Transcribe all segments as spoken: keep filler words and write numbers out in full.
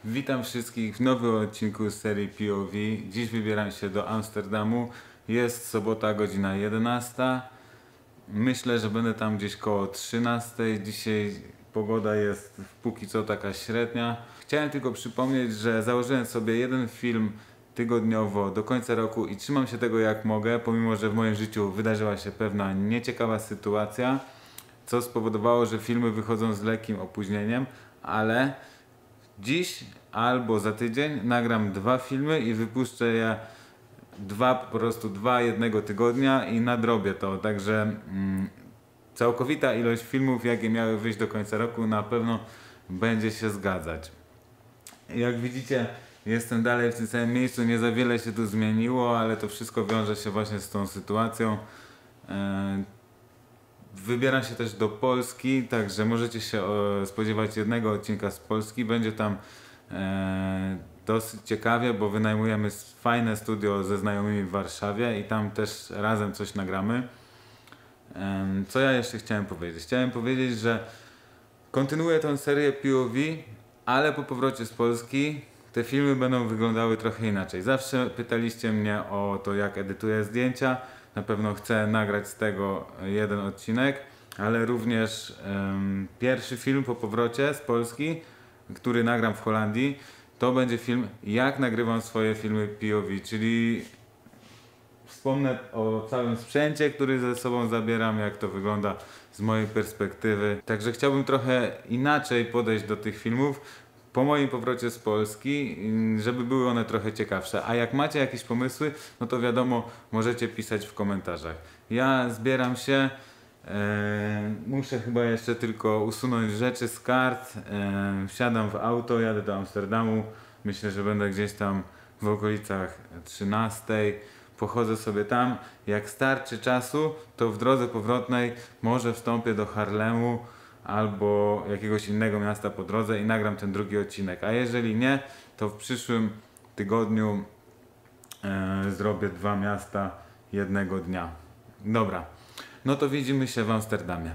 Witam wszystkich w nowym odcinku z serii P O V. Dziś wybieram się do Amsterdamu. Jest sobota, godzina jedenasta. Myślę, że będę tam gdzieś koło trzynastej. Dzisiaj pogoda jest póki co taka średnia. Chciałem tylko przypomnieć, że założyłem sobie jeden film tygodniowo do końca roku i trzymam się tego jak mogę, pomimo że w moim życiu wydarzyła się pewna nieciekawa sytuacja, co spowodowało, że filmy wychodzą z lekkim opóźnieniem, ale dziś albo za tydzień nagram dwa filmy i wypuszczę je dwa, po prostu dwa jednego tygodnia i nadrobię to. Także mm, całkowita ilość filmów, jakie miały wyjść do końca roku, na pewno będzie się zgadzać. Jak widzicie, jestem dalej w tym samym miejscu, nie za wiele się tu zmieniło, ale to wszystko wiąże się właśnie z tą sytuacją. E, Wybieram się też do Polski, także możecie się o, spodziewać jednego odcinka z Polski. Będzie tam e, dosyć ciekawie, bo wynajmujemy fajne studio ze znajomymi w Warszawie i tam też razem coś nagramy. E, co ja jeszcze chciałem powiedzieć? Chciałem powiedzieć, że kontynuuję tę serię P O V, ale po powrocie z Polski te filmy będą wyglądały trochę inaczej. Zawsze pytaliście mnie o to, jak edytuję zdjęcia. Na pewno chcę nagrać z tego jeden odcinek, ale również um, pierwszy film po powrocie z Polski, który nagram w Holandii, to będzie film, jak nagrywam swoje filmy P O V, czyli wspomnę o całym sprzęcie, który ze sobą zabieram, jak to wygląda z mojej perspektywy. Także chciałbym trochę inaczej podejść do tych filmów po moim powrocie z Polski, żeby były one trochę ciekawsze. A jak macie jakieś pomysły, no to wiadomo, możecie pisać w komentarzach. Ja zbieram się, e, muszę chyba jeszcze tylko usunąć rzeczy z kart, e, wsiadam w auto, jadę do Amsterdamu, myślę, że będę gdzieś tam w okolicach trzynastej, pochodzę sobie tam, jak starczy czasu, to w drodze powrotnej może wstąpię do Haarlemu albo jakiegoś innego miasta po drodze i nagram ten drugi odcinek. A jeżeli nie, to w przyszłym tygodniu e, zrobię dwa miasta jednego dnia. Dobra, no to widzimy się w Amsterdamie.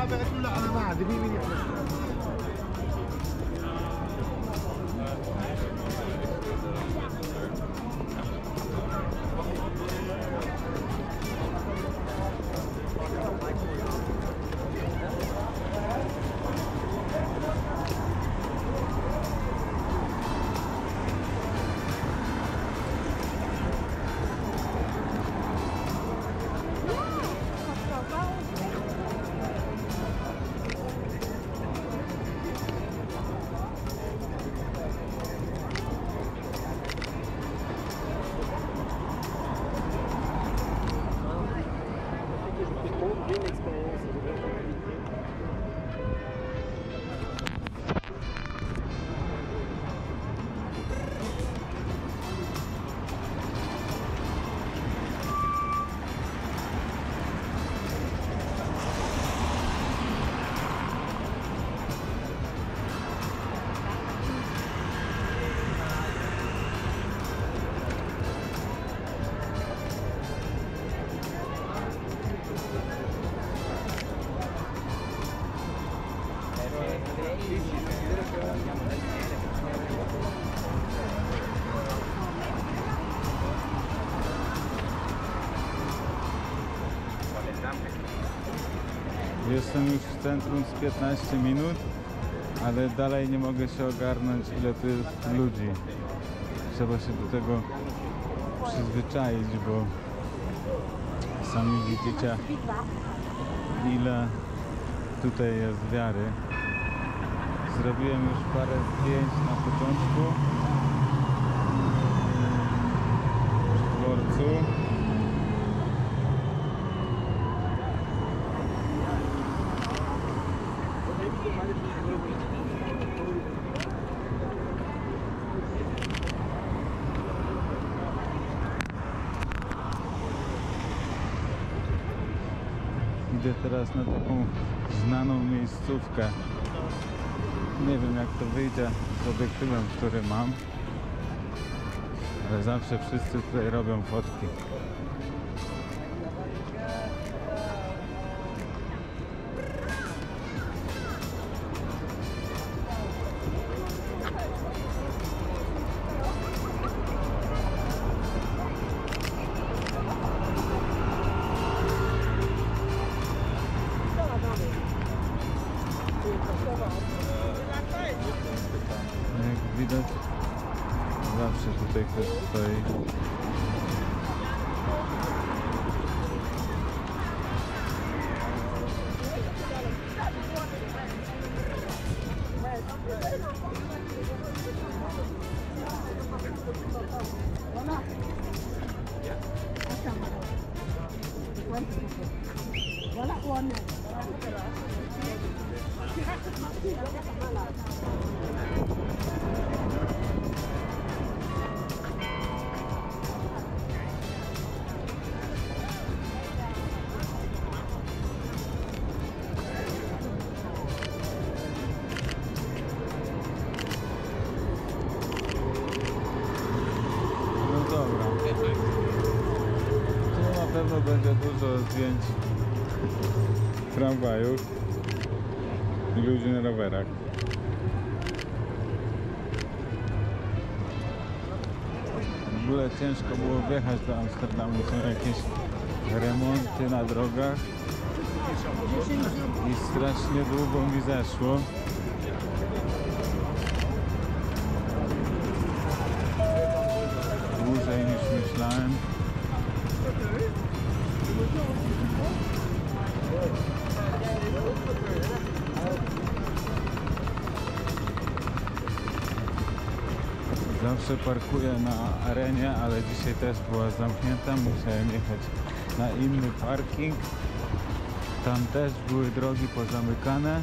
Jestem już w centrum z piętnaście minut, ale dalej nie mogę się ogarnąć, ile tu jest ludzi. Trzeba się do tego przyzwyczaić, bo sami widzicie, ile tutaj jest wiary. Zrobiłem już parę zdjęć na początku w dworcu. Idę teraz na taką znaną miejscówkę. Nie wiem, jak to wyjdzie z obiektywem, który mam, ale zawsze wszyscy tutaj robią fotki. Jak widać, zawsze tutaj ktoś stoi. Na pewno będzie dużo zdjęć tramwajów i ludzi na rowerach. W ogóle ciężko było wjechać do Amsterdamu, są jakieś remonty na drogach i strasznie długo mi zeszło. Dłużej niż myślałem. Zawsze parkuję na arenie, ale dzisiaj też była zamknięta. Musiałem jechać na inny parking. Tam też były drogi pozamykane.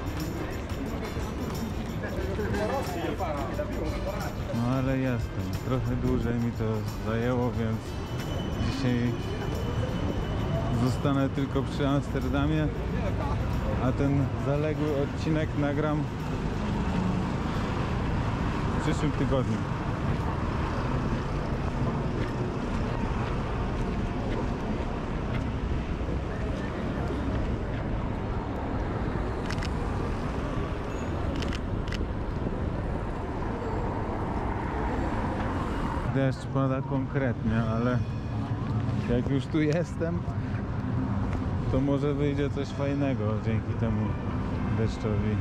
No ale jestem. Trochę dłużej mi to zajęło, więc dzisiaj zostanę tylko przy Amsterdamie, a ten zaległy odcinek nagram w przyszłym tygodniu. deszcz pada konkretnie, ale jak już tu jestem, to może wyjdzie coś fajnego dzięki temu deszczowi.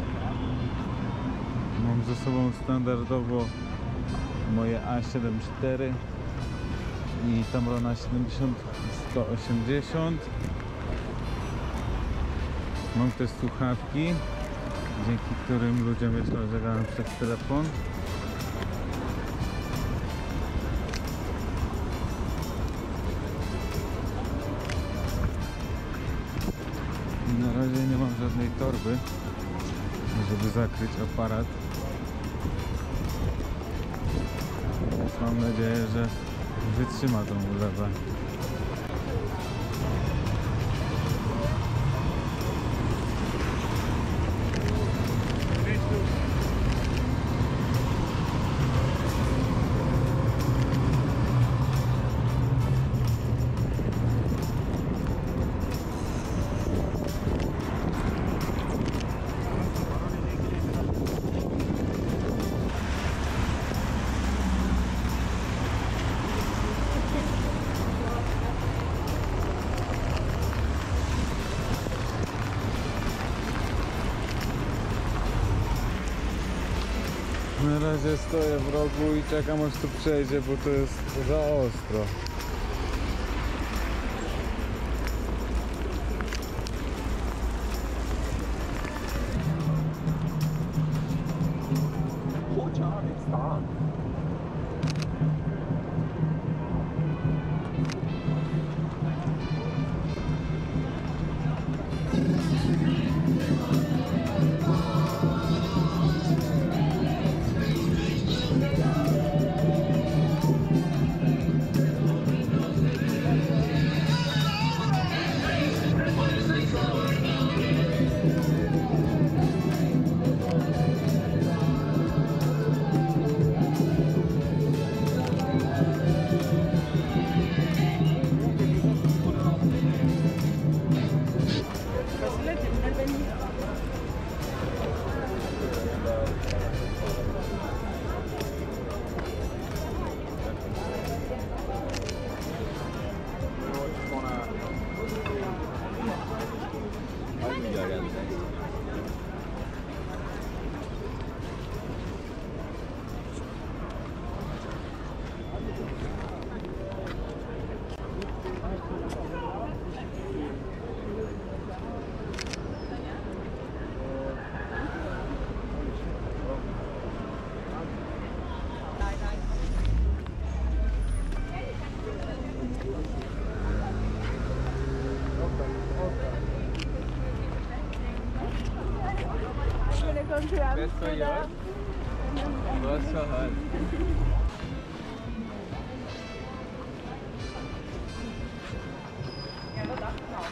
Mam ze sobą standardowo moje A siedem cztery i Tamrona siedemdziesiąt sto osiemdziesiąt. Mam też słuchawki, dzięki którym ludzie myślą, że gadam przez telefon. Na razie nie mam żadnej torby, żeby zakryć aparat. Więc mam nadzieję, że wytrzyma tą ulewę. Na razie stoję w rogu i czekam, aż tu przejdzie, bo to jest za ostro. Best jaar. Was verhalten. Ja, dat dacht ik nou.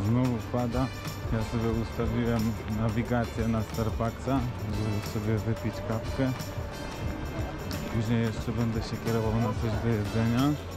Znowu pada. Ja sobie ustawiłem nawigację na Starbucksa, żeby sobie wypić kawkę. Później jeszcze będę się kierował na coś do jedzenia.